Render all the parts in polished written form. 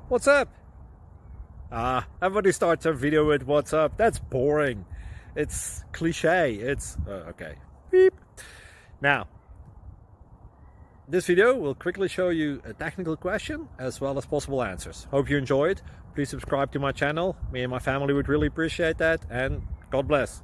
What's up? Everybody starts a video with what's up. That's boring. It's cliche. It's okay. Beep. Now, this video will quickly show you a technical question as well as possible answers. Hope you enjoyed. Please subscribe to my channel. Me and my family would really appreciate that, and God bless.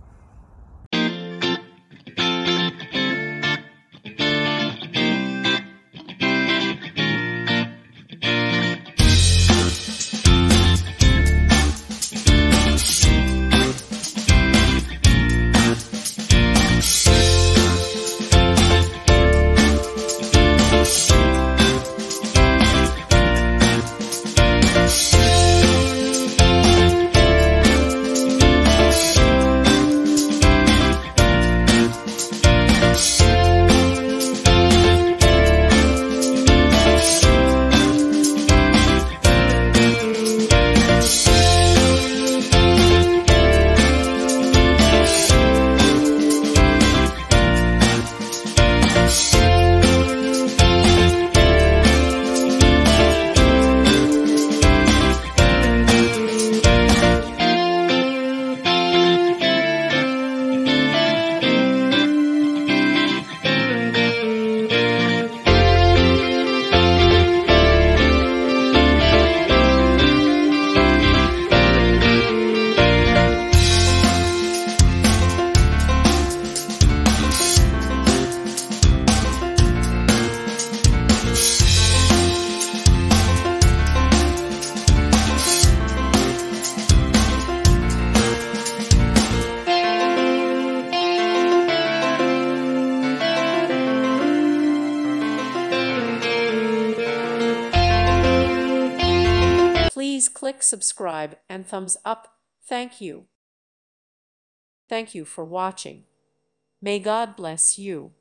Please click subscribe and thumbs up. Thank you. Thank you for watching. May God bless you.